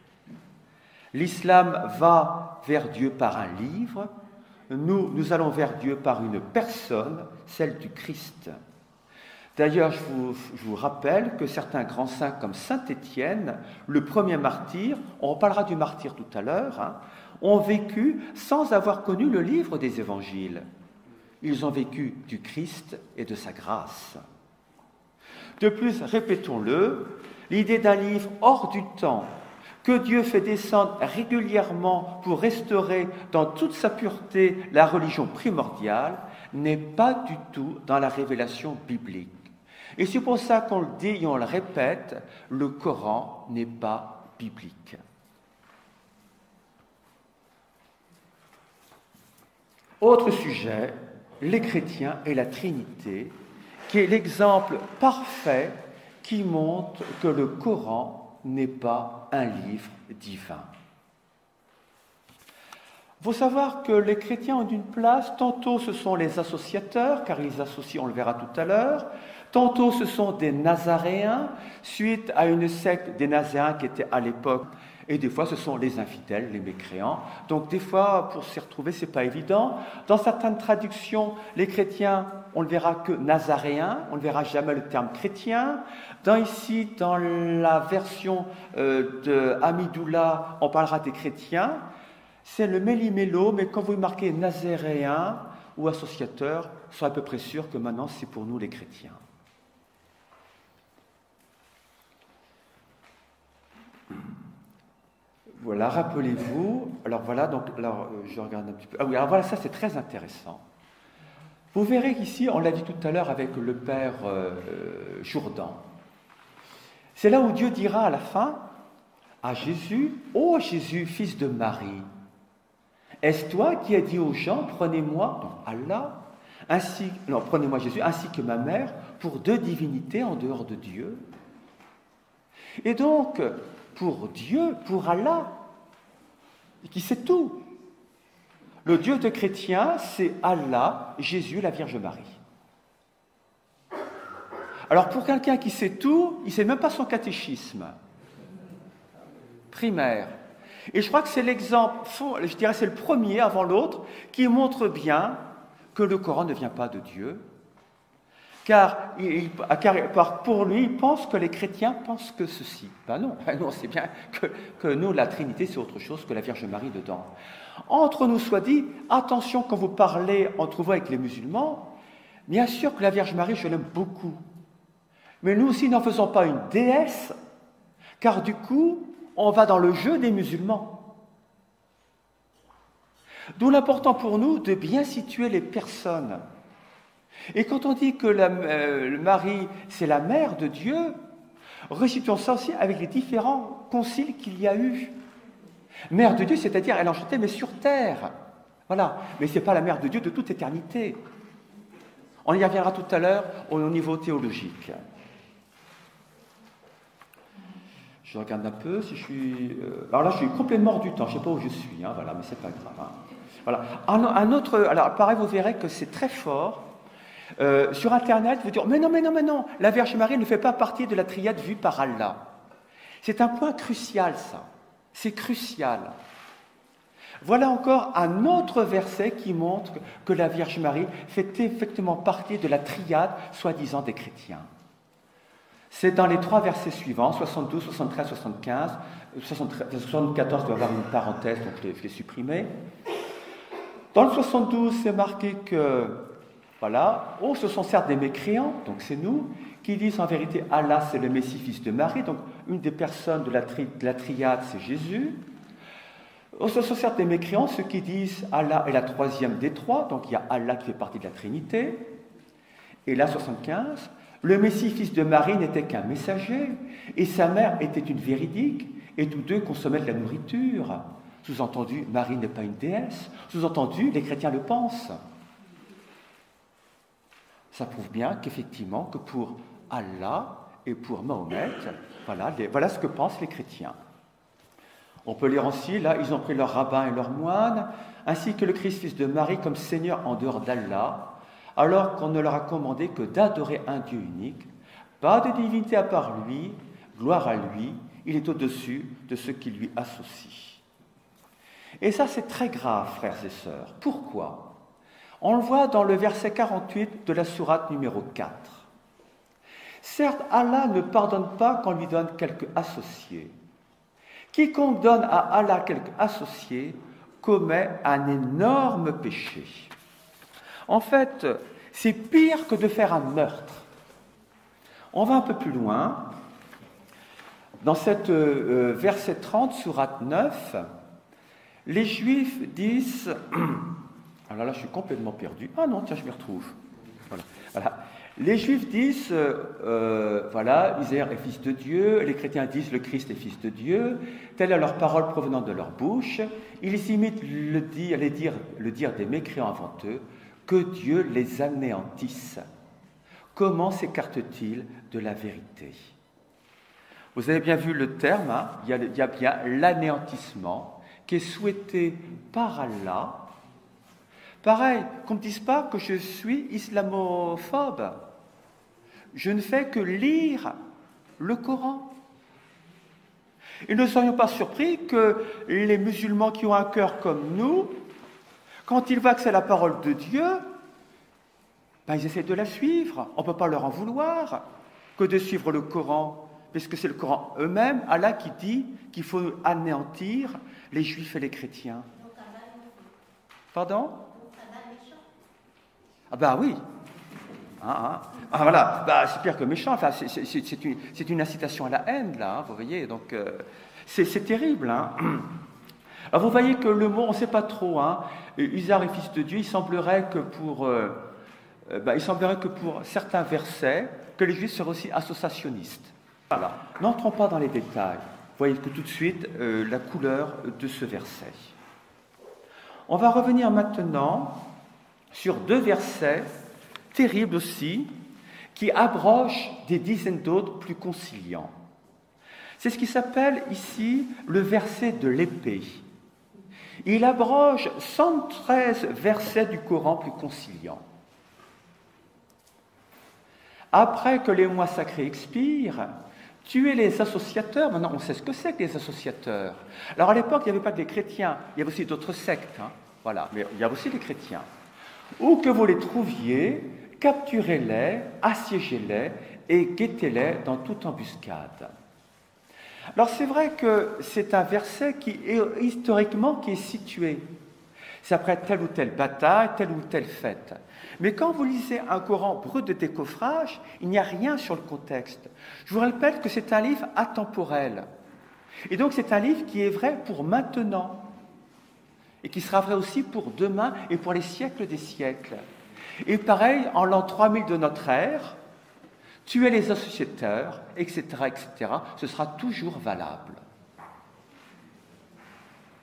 L'islam va vers Dieu par un livre, nous allons vers Dieu par une personne, celle du Christ. D'ailleurs, je vous rappelle que certains grands saints comme saint Étienne, le premier martyr, on reparlera du martyr tout à l'heure, ont vécu sans avoir connu le livre des évangiles. Ils ont vécu du Christ et de sa grâce. De plus, répétons-le, l'idée d'un livre hors du temps, que Dieu fait descendre régulièrement pour restaurer dans toute sa pureté la religion primordiale, n'est pas du tout dans la révélation biblique. Et c'est pour ça qu'on le dit et on le répète, le Coran n'est pas biblique. Autre sujet, les chrétiens et la Trinité, qui est l'exemple parfait qui montre que le Coran n'est pas un livre divin. Il faut savoir que les chrétiens ont une place, tantôt ce sont les associateurs, car ils associent, on le verra tout à l'heure, tantôt ce sont des Nazaréens, suite à une secte des Nazaréens qui était à l'époque, et des fois ce sont les infidèles, les mécréants. Donc des fois, pour s'y retrouver, ce n'est pas évident. Dans certaines traductions, les chrétiens, on ne verra que Nazaréens, on ne verra jamais le terme chrétien. Dans la version de Amidoula, on parlera des chrétiens. C'est le méli-mélo, mais quand vous marquez Nazaréen ou associateur, je suis à peu près sûr que maintenant c'est pour nous les chrétiens. Voilà, rappelez-vous. Alors voilà, je regarde un petit peu. Ah oui, alors voilà, ça c'est très intéressant. Vous verrez qu'ici, on l'a dit tout à l'heure avec le père Jourdan. C'est là où Dieu dira à la fin à Jésus, « Ô Jésus, fils de Marie, est-ce toi qui as dit aux gens, prenez-moi, donc Allah, prenez-moi Jésus, ainsi que ma mère, pour deux divinités en dehors de Dieu ?» Et donc, pour Dieu, pour Allah, qui sait tout. Le Dieu de chrétiens, c'est Allah, Jésus, la Vierge Marie. Alors pour quelqu'un qui sait tout, il ne sait même pas son catéchisme primaire. Et je crois que c'est l'exemple, je dirais c'est le premier avant l'autre, qui montre bien que le Coran ne vient pas de Dieu. Car pour lui, il pense que les chrétiens pensent que ceci. Ben non, on sait bien que nous, la Trinité, c'est autre chose que la Vierge Marie dedans. Entre nous soit dit, attention quand vous parlez entre vous avec les musulmans, bien sûr que la Vierge Marie, je l'aime beaucoup. Mais nous aussi, n'en faisons pas une déesse, car du coup, on va dans le jeu des musulmans. D'où l'important pour nous de bien situer les personnes. Et quand on dit que Marie, c'est la mère de Dieu, resituons ça aussi avec les différents conciles qu'il y a eu. Mère de Dieu, c'est-à-dire elle est enchantée, mais sur terre. Voilà. Mais ce n'est pas la mère de Dieu de toute éternité. On y reviendra tout à l'heure au niveau théologique. Je regarde un peu si je suis... Alors là, je suis complètement hors du temps. Je ne sais pas où je suis. Hein, voilà, mais c'est pas grave. Hein. Voilà. Un autre... Alors, pareil, vous verrez que c'est très fort. Sur Internet, vous dire mais non, la Vierge Marie ne fait pas partie de la triade vue par Allah. C'est un point crucial, ça. C'est crucial. Voilà encore un autre verset qui montre que la Vierge Marie fait effectivement partie de la triade, soi-disant, des chrétiens. C'est dans les 3 versets suivants, 72, 73, 75. 74 doit avoir une parenthèse, donc je l'ai supprimé. Dans le 72, c'est marqué que, voilà, ce sont certes des mécréants, donc c'est nous, qui disent en vérité Allah c'est le Messie, fils de Marie, donc une des personnes de la triade c'est Jésus. Ce sont certes des mécréants, ceux qui disent Allah est la 3e des 3, donc il y a Allah qui fait partie de la Trinité. Et là, 75, le Messie, fils de Marie, n'était qu'un messager, et sa mère était une véridique, et tous deux consommaient de la nourriture. Sous-entendu, Marie n'est pas une déesse. Sous-entendu, les chrétiens le pensent. Ça prouve bien qu'effectivement, que pour Allah et pour Mahomet, voilà ce que pensent les chrétiens. On peut lire aussi, là, ils ont pris leurs rabbins et leurs moines, ainsi que le Christ, fils de Marie, comme Seigneur en dehors d'Allah, alors qu'on ne leur a commandé que d'adorer un Dieu unique, pas de divinité à part lui, gloire à lui, il est au-dessus de ceux qui lui associent. Et ça, c'est très grave, frères et sœurs. Pourquoi ? On le voit dans le verset 48 de la sourate numéro 4. Certes, Allah ne pardonne pas qu'on lui donne quelque associé. Quiconque donne à Allah quelque associé commet un énorme péché. En fait, c'est pire que de faire un meurtre. On va un peu plus loin. Dans cette verset 30, sourate 9, les Juifs disent... Alors là, je suis complètement perdu. Ah non, tiens, je m'y retrouve. Voilà. Les Juifs disent, Isaïe est fils de Dieu. Les chrétiens disent, le Christ est fils de Dieu. Telle est leur parole provenant de leur bouche. Ils imitent le dire des mécréants avant eux. Que Dieu les anéantisse. Comment s'écarte-t-il de la vérité ? Vous avez bien vu le terme, hein, il y a bien l'anéantissement qui est souhaité par Allah. Pareil, qu'on ne dise pas que je suis islamophobe. Je ne fais que lire le Coran. Et ne soyons pas surpris que les musulmans qui ont un cœur comme nous, quand ils voient que c'est la parole de Dieu, ils essaient de la suivre. On ne peut pas leur en vouloir que de suivre le Coran, puisque c'est le Coran eux-mêmes, Allah qui dit qu'il faut anéantir les Juifs et les chrétiens. Pardon ? Ah oui. Voilà, c'est pire que méchant. Enfin, c'est une incitation à la haine, là, vous voyez. Donc, c'est terrible. Hein. Alors, vous voyez que le mot, on ne sait pas trop. Hein. Isaïe est fils de Dieu, il semblerait que pour certains versets, que les Juifs seraient aussi associationnistes. Voilà. N'entrons pas dans les détails. Vous voyez que tout de suite, la couleur de ce verset. On va revenir maintenant sur 2 versets terribles aussi, qui abrogent des dizaines d'autres plus conciliants. C'est ce qui s'appelle ici le verset de l'épée. Il abroge 113 versets du Coran plus conciliants. Après que les mois sacrés expirent, tuer les associateurs, maintenant on sait ce que c'est que les associateurs. Alors à l'époque, il n'y avait pas que les chrétiens, il y avait aussi d'autres sectes, hein, voilà, mais il y avait aussi les chrétiens. Où que vous les trouviez, capturez-les, assiégez-les et guettez-les dans toute embuscade. Alors c'est vrai que c'est un verset qui est historiquement qui est situé. C'est après telle ou telle bataille, telle ou telle fête. Mais quand vous lisez un Coran brut de décoffrage, il n'y a rien sur le contexte. Je vous rappelle que c'est un livre atemporel. Et donc c'est un livre qui est vrai pour maintenant. Et qui sera vrai aussi pour demain et pour les siècles des siècles. Et pareil, en l'an 3000 de notre ère, tuer les associateurs, etc., ce sera toujours valable.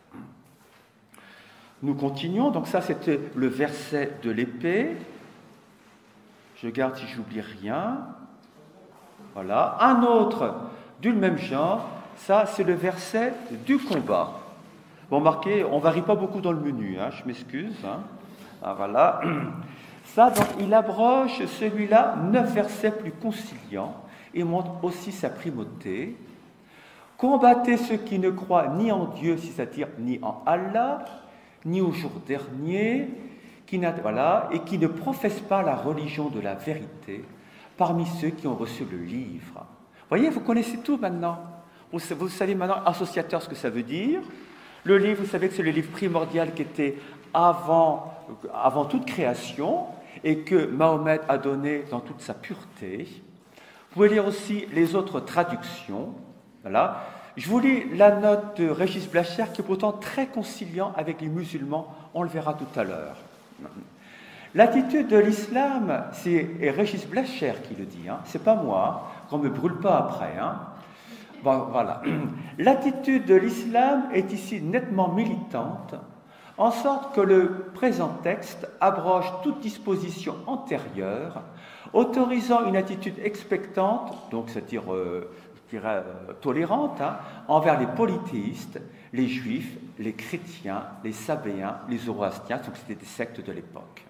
Nous continuons, donc ça c'était le verset de l'épée. Je regarde si j'oublie rien. Voilà. Un autre du même genre, ça c'est le verset du combat. Bon, marquez, on ne varie pas beaucoup dans le menu, hein, je m'excuse. Hein. Ah, voilà. Ça, donc, il abroge celui-là 9 versets plus conciliants et montre aussi sa primauté. Combattez ceux qui ne croient ni en Dieu, c'est-à-dire ni en Allah, ni au jour dernier, voilà, et qui ne professent pas la religion de la vérité parmi ceux qui ont reçu le livre. Vous voyez, vous connaissez tout maintenant. Vous savez maintenant, associateur, ce que ça veut dire. Le livre, vous savez que c'est le livre primordial qui était avant toute création et que Mahomet a donné dans toute sa pureté. Vous pouvez lire aussi les autres traductions. Voilà. Je vous lis la note de Régis Blachère qui est pourtant très conciliant avec les musulmans, on le verra tout à l'heure. L'attitude de l'islam, c'est Régis Blachère qui le dit, hein, c'est pas moi, qu'on ne me brûle pas après. Hein. Bon, voilà. L'attitude de l'islam est ici nettement militante, en sorte que le présent texte abroge toute disposition antérieure, autorisant une attitude expectante, donc c'est-à-dire tolérante, hein, envers les polythéistes, les juifs, les chrétiens, les sabéens, les zoroastriens, donc c'était des sectes de l'époque.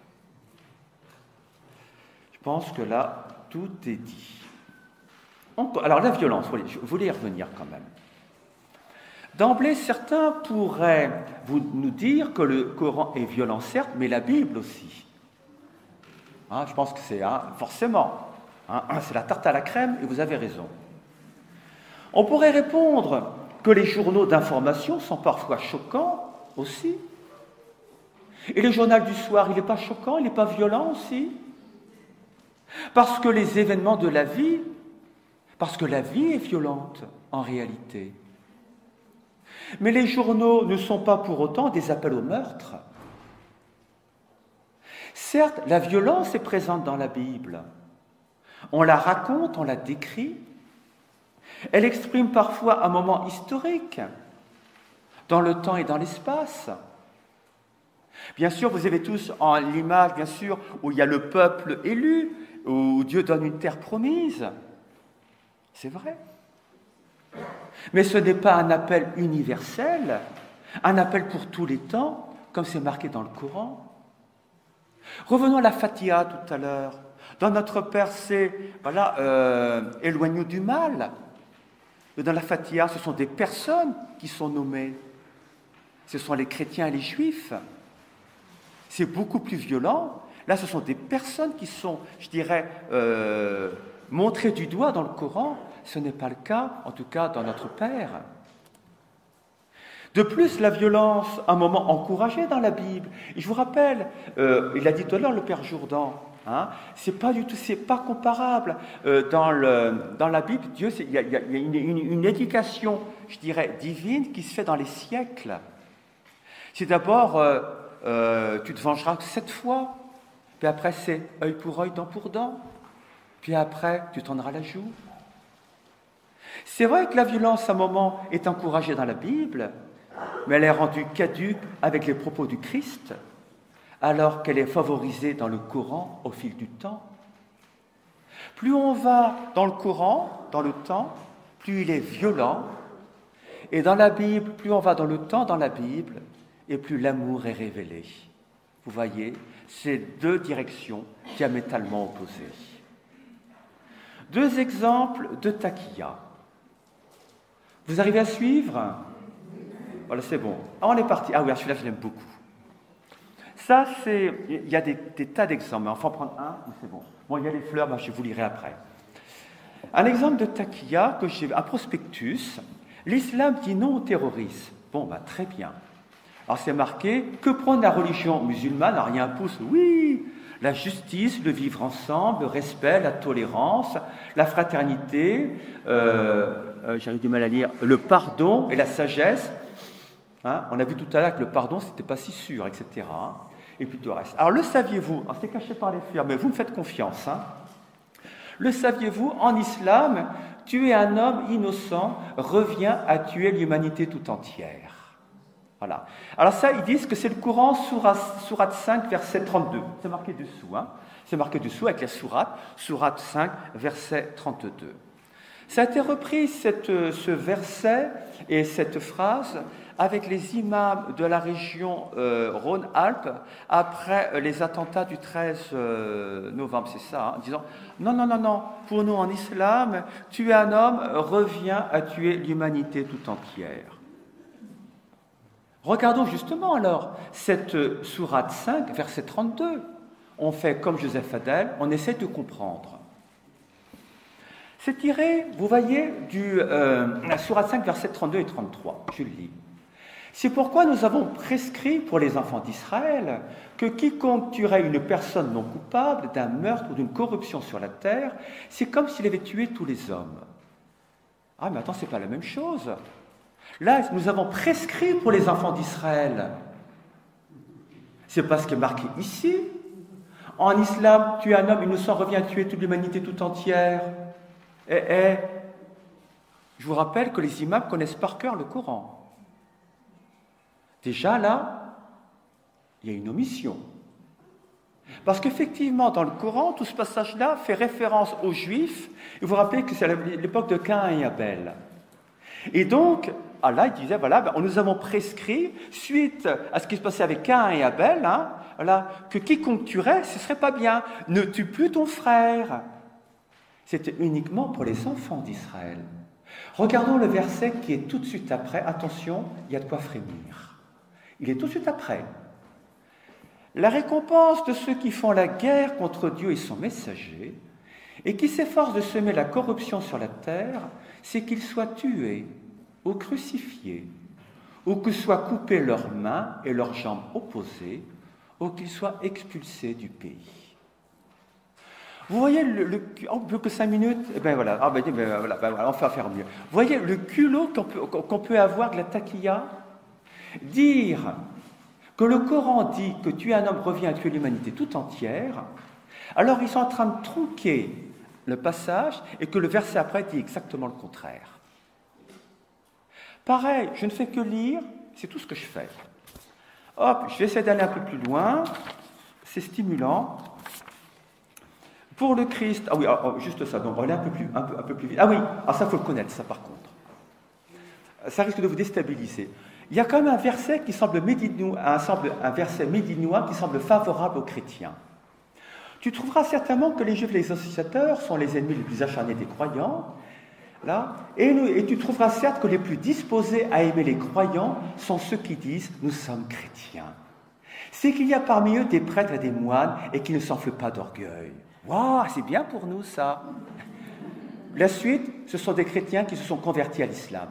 Je pense que là, tout est dit. Alors la violence, je voulais y revenir quand même. D'emblée, certains pourraient nous dire que le Coran est violent, certes, mais la Bible aussi. Hein, je pense que c'est forcément. Hein, c'est la tarte à la crème et vous avez raison. On pourrait répondre que les journaux d'information sont parfois choquants aussi. Et le journal du soir, il n'est pas choquant, il n'est pas violent aussi. Parce que les événements de la vie, parce que la vie est violente en réalité. Mais les journaux ne sont pas pour autant des appels au meurtre. Certes, la violence est présente dans la Bible. On la raconte, on la décrit. Elle exprime parfois un moment historique, dans le temps et dans l'espace. Bien sûr, vous avez tous en l'image, bien sûr, où il y a le peuple élu, où Dieu donne une terre promise. C'est vrai. Mais ce n'est pas un appel universel, un appel pour tous les temps, comme c'est marqué dans le Coran. Revenons à la Fatiha tout à l'heure. Dans notre Père, c'est, voilà, éloigne-nous du mal. Mais dans la Fatiha, ce sont des personnes qui sont nommées. Ce sont les chrétiens et les juifs. C'est beaucoup plus violent. Là, ce sont des personnes qui sont, je dirais, montrées du doigt dans le Coran. Ce n'est pas le cas, en tout cas, dans notre Père. De plus, la violence, un moment encouragé dans la Bible. Et je vous rappelle, il a dit tout à l'heure le Père Jourdan, hein, c'est pas du tout, c'est pas comparable. Dans la Bible, Dieu, il y a une éducation, je dirais, divine qui se fait dans les siècles. C'est d'abord, tu te vengeras 7 fois, puis après c'est œil pour œil, dent pour dent, puis après tu tendras la joue. C'est vrai que la violence, à un moment, est encouragée dans la Bible, mais elle est rendue caduque avec les propos du Christ, alors qu'elle est favorisée dans le Coran au fil du temps. Plus on va dans le Coran, dans le temps, plus il est violent, et dans la Bible, plus on va dans le temps, dans la Bible, et plus l'amour est révélé. Vous voyez, c'est 2 directions diamétralement opposées. 2 exemples de taqiyya. Vous arrivez à suivre? Voilà, c'est bon. Ah, on est parti. Ah oui, celui-là, je l'aime beaucoup. Ça, c'est... Il y a des tas d'exemples, mais on va en prendre un, c'est bon. Bon, il y a les fleurs, je vous lirai après. Un exemple de taqiyya que j'ai, un prospectus. L'islam dit non au terrorisme. Bon, très bien. Alors, c'est marqué, que prône la religion musulmane? Alors, il y a un pouce, oui, la justice, le vivre ensemble, le respect, la tolérance, la fraternité, j'arrive du mal à lire, le pardon et la sagesse. Hein, on a vu tout à l'heure que le pardon, c'était pas si sûr, etc. Et puis tout le reste. Alors, le saviez-vous? C'est caché par les fleurs, mais vous me faites confiance. Hein. Le saviez-vous? En islam, tuer un homme innocent revient à tuer l'humanité tout entière. Voilà. Alors ça, ils disent que c'est le courant sourate 5, verset 32. C'est marqué dessous, hein. C'est marqué dessous avec la sourate 5, verset 32. Ça a été repris, ce verset et cette phrase, avec les imams de la région Rhône-Alpes, après les attentats du 13 novembre, c'est ça, hein, en disant « Non, pour nous en islam, tuer un homme revient à tuer l'humanité tout entière. » Regardons justement alors cette sourate 5, verset 32. On fait comme Joseph Adel, on essaie de comprendre. C'est tiré, vous voyez, la sourate 5, versets 32 et 33. Je le lis. C'est pourquoi nous avons prescrit pour les enfants d'Israël que quiconque tuerait une personne non coupable d'un meurtre ou d'une corruption sur la terre, c'est comme s'il avait tué tous les hommes. Ah, mais attends, c'est pas la même chose. Là, nous avons prescrit pour les enfants d'Israël. C'est pas ce qui est marqué ici. En islam, tuer un homme innocent revient à tuer toute l'humanité tout entière. Je vous rappelle que les imams connaissent par cœur le Coran. Déjà là, il y a une omission. Parce qu'effectivement, dans le Coran, tout ce passage-là fait référence aux Juifs. Et vous vous rappelez que c'est à l'époque de Caïn et Abel. Et donc, Allah disait, voilà, nous avons prescrit, suite à ce qui se passait avec Caïn et Abel, hein, voilà, que quiconque tuerait, ce ne serait pas bien. Ne tue plus ton frère. C'était uniquement pour les enfants d'Israël. Regardons le verset qui est tout de suite après. Attention, il y a de quoi frémir. Il est tout de suite après. La récompense de ceux qui font la guerre contre Dieu et son messager, et qui s'efforcent de semer la corruption sur la terre, c'est qu'ils soient tués ou crucifiés, ou que soient coupées leurs mains et leurs jambes opposées, ou qu'ils soient expulsés du pays. Vous voyez, en plus que 5 minutes, eh ben voilà, on va faire mieux. Vous voyez le culot qu'on peut avoir de la taquilla? Dire que le Coran dit que tuer un homme revient à tuer l'humanité tout entière, alors ils sont en train de tronquer le passage et que le verset après dit exactement le contraire. Pareil, je ne fais que lire, c'est tout ce que je fais. Hop, je vais essayer d'aller un peu plus loin, c'est stimulant. Pour le Christ, ah oui, juste ça, donc on est un peu plus vite. Ah oui, ça il faut le connaître, ça par contre. Ça risque de vous déstabiliser. Il y a quand même un verset qui semble un verset médinois qui semble favorable aux chrétiens. Tu trouveras certainement que les Juifs et les associateurs sont les ennemis les plus acharnés des croyants, là, et tu trouveras certes que les plus disposés à aimer les croyants sont ceux qui disent « nous sommes chrétiens ». C'est qu'il y a parmi eux des prêtres et des moines et qui ne s'enflent pas d'orgueil. Waouh, c'est bien pour nous ça. La suite, ce sont des chrétiens qui se sont convertis à l'islam.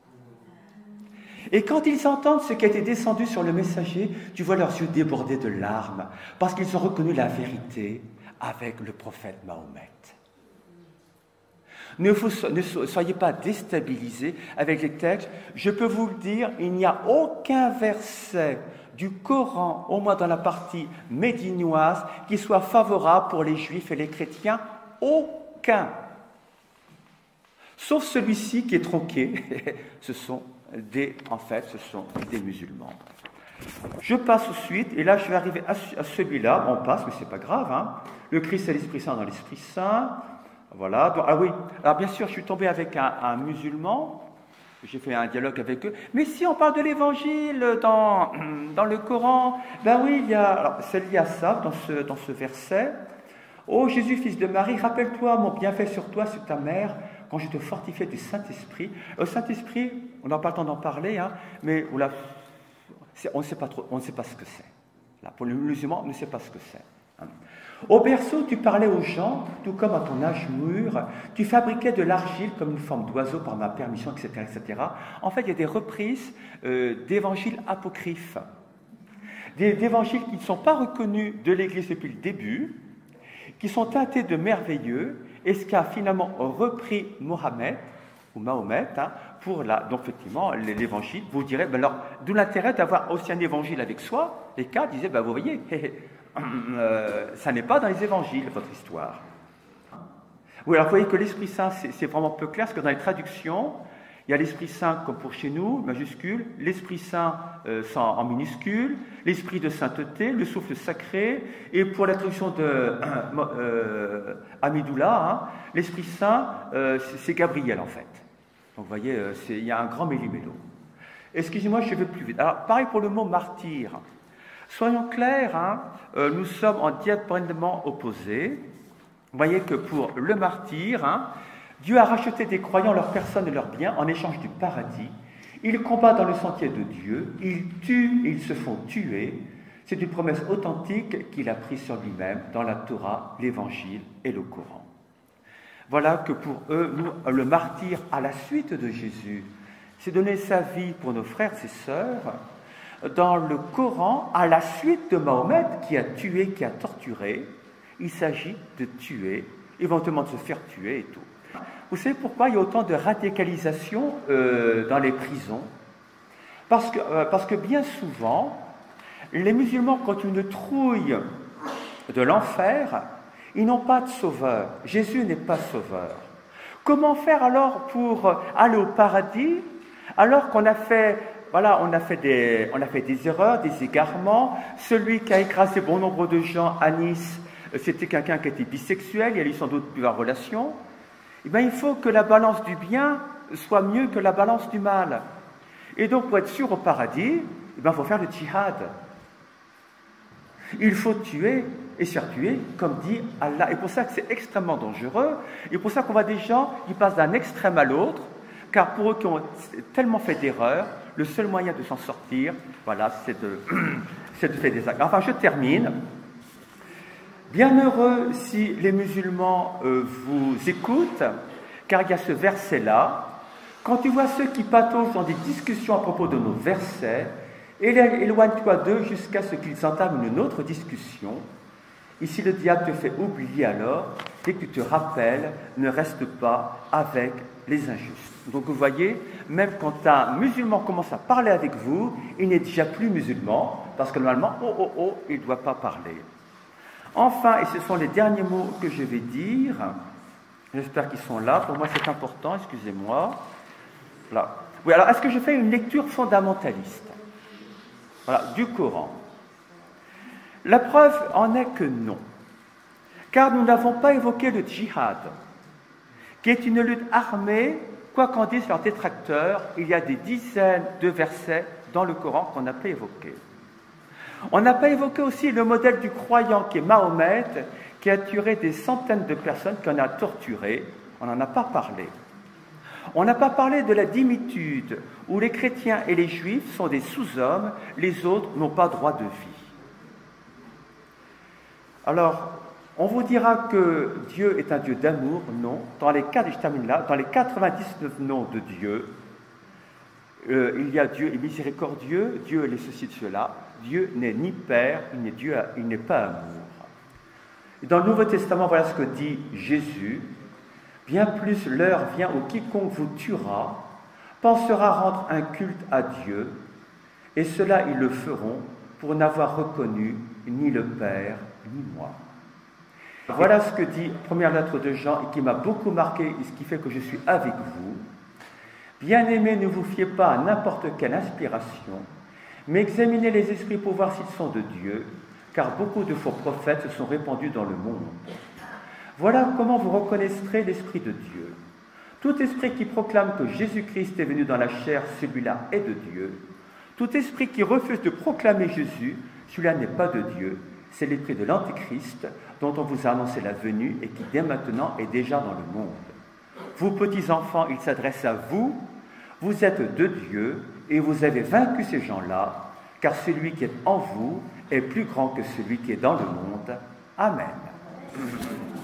Et quand ils entendent ce qui a été descendu sur le messager, tu vois leurs yeux déborder de larmes, parce qu'ils ont reconnu la vérité avec le prophète Mahomet. Ne soyez pas déstabilisés avec les textes. Je peux vous le dire, il n'y a aucun verset du Coran, au moins dans la partie médinoise, qui soit favorable pour les Juifs et les chrétiens. Aucun. Sauf celui-ci qui est tronqué. Ce sont des musulmans. Je passe ensuite, et là je vais arriver à celui-là. On passe, mais c'est pas grave. Hein. Le Christ et l'Esprit Saint dans l'Esprit Saint. Voilà. Donc, ah oui. Alors bien sûr, je suis tombé avec un musulman. J'ai fait un dialogue avec eux. Mais si on parle de l'Évangile dans le Coran, ben oui, il y a. Alors, c'est lié à ça dans ce verset. Ô Jésus, fils de Marie, rappelle-toi mon bienfait sur toi, sur ta mère, quand je te fortifiais du Saint-Esprit. Le Saint-Esprit, on n'a pas le temps d'en parler, hein, mais on ne sait pas ce que c'est. Là, pour le musulman, on ne sait pas ce que c'est. Hein. Au berceau, tu parlais aux gens, tout comme à ton âge mûr, tu fabriquais de l'argile comme une forme d'oiseau par ma permission, etc., etc. En fait, il y a des reprises d'évangiles apocryphes, d'évangiles qui ne sont pas reconnus de l'Église depuis le début, qui sont teintés de merveilleux, et ce qu'a finalement repris Mohammed, ou Mahomet, hein, donc effectivement, l'évangile, vous direz, ben alors, d'où l'intérêt d'avoir aussi un évangile avec soi. Les cas disaient, ben vous voyez, ça n'est pas dans les évangiles, votre histoire. Oui, alors vous voyez que l'Esprit Saint, c'est vraiment peu clair, parce que dans les traductions, Il y a l'Esprit Saint comme pour chez nous, majuscule, l'Esprit Saint en minuscule, l'Esprit de sainteté, le souffle sacré, et pour la traduction de Amidoula, l'Esprit Saint, c'est Gabriel en fait. Donc vous voyez, il y a un grand méli-mélo. Excusez-moi, je vais plus vite. Alors, pareil pour le mot martyr. Soyons clairs, nous sommes en diamétralement opposés. Vous voyez que pour le martyr, Dieu a racheté des croyants leur personne et leurs biens en échange du paradis. Ils combattent dans le sentier de Dieu, ils tuent et ils se font tuer. C'est une promesse authentique qu'il a prise sur lui-même dans la Torah, l'Évangile et le Coran. Voilà que pour eux, nous, le martyr à la suite de Jésus, c'est donner sa vie pour nos frères et sœurs. Dans le Coran, à la suite de Mahomet qui a tué, qui a torturé, il s'agit de tuer, éventuellement de se faire tuer et tout. Vous savez pourquoi il y a autant de radicalisation dans les prisons? Parce que bien souvent, les musulmans, quand ils ont une trouille de l'enfer, ils n'ont pas de sauveur. Jésus n'est pas sauveur. Comment faire alors pour aller au paradis, alors qu'on a fait, voilà, on a fait des erreurs, des égarements? Celui qui a écrasé bon nombre de gens à Nice, c'était quelqu'un qui était bisexuel, il y a eu sans doute plusieurs relations. Eh bien, il faut que la balance du bien soit mieux que la balance du mal. Et donc, pour être sûr au paradis, eh bien, il faut faire le djihad. Il faut tuer et se faire tuer, comme dit Allah. Et pour ça que c'est extrêmement dangereux. Et pour ça qu'on voit des gens qui passent d'un extrême à l'autre, car pour eux qui ont tellement fait d'erreurs, le seul moyen de s'en sortir, voilà, c'est de faire des actes. Enfin, je termine. Bienheureux si les musulmans vous écoutent, car il y a ce verset-là. Quand tu vois ceux qui pataugent dans des discussions à propos de nos versets, éloigne-toi d'eux jusqu'à ce qu'ils entament une autre discussion. Et si le diable te fait oublier alors, dès que tu te rappelles, ne reste pas avec les injustes. Donc vous voyez, même quand un musulman commence à parler avec vous, il n'est déjà plus musulman, parce que normalement, il ne doit pas parler. Enfin, et ce sont les derniers mots que je vais dire, j'espère qu'ils sont là, pour moi c'est important, excusez-moi. Là. Oui, alors est-ce que je fais une lecture fondamentaliste, voilà, du Coran? La preuve en est que non, car nous n'avons pas évoqué le djihad, qui est une lutte armée, quoi qu'en disent leurs détracteurs, il y a des dizaines de versets dans le Coran qu'on n'a pas évoqués. On n'a pas évoqué aussi le modèle du croyant qui est Mahomet, qui a tué des centaines de personnes, qui en a torturé. On n'en a pas parlé. On n'a pas parlé de la dimitude, où les chrétiens et les juifs sont des sous-hommes, les autres n'ont pas droit de vie. Alors, on vous dira que Dieu est un Dieu d'amour, non. Dans les 99 noms de Dieu, il y a Dieu est miséricordieux, Dieu est ceci de cela. Dieu n'est ni Père, il n'est pas amour. Et dans le Nouveau Testament, voilà ce que dit Jésus. Bien plus l'heure vient où quiconque vous tuera, pensera rendre un culte à Dieu, et cela ils le feront pour n'avoir reconnu ni le Père, ni moi. Voilà ce que dit première lettre de Jean, et qui m'a beaucoup marqué, et ce qui fait que je suis avec vous. Bien-aimés, ne vous fiez pas à n'importe quelle inspiration, mais examinez les esprits pour voir s'ils sont de Dieu, car beaucoup de faux prophètes se sont répandus dans le monde. Voilà comment vous reconnaîtrez l'Esprit de Dieu. Tout esprit qui proclame que Jésus-Christ est venu dans la chair, celui-là est de Dieu. Tout esprit qui refuse de proclamer Jésus, celui-là n'est pas de Dieu. C'est l'esprit de l'Antéchrist, dont on vous a annoncé la venue et qui dès maintenant est déjà dans le monde. Vous, petits enfants, il s'adresse à vous. Vous êtes de Dieu et vous avez vaincu ces gens-là, car celui qui est en vous est plus grand que celui qui est dans le monde. Amen.